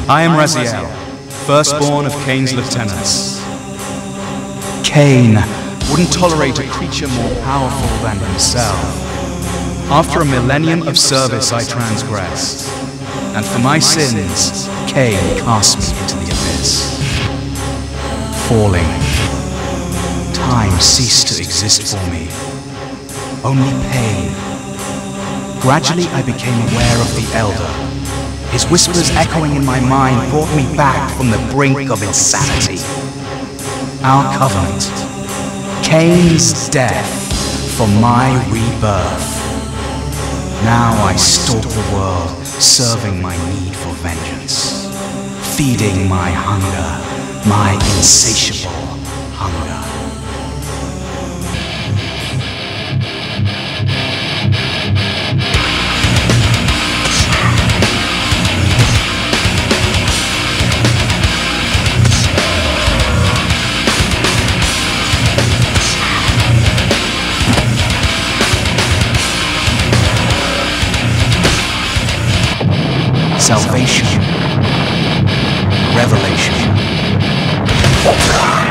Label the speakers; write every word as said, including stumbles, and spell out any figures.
Speaker 1: I am Raziel, firstborn of Kain's lieutenants. Kain wouldn't tolerate a creature more powerful than himself. After a millennium of service I transgressed, and for my sins, Kain cast me into the abyss. Falling, time ceased to exist for me. Only pain. Gradually I became aware of the Elder. His whispers echoing in my mind brought me back from the brink of insanity. Our covenant. Kain's death for my rebirth. Now I stalk the world, serving my need for vengeance. Feeding my hunger, my insatiable hunger. Salvation, revelation.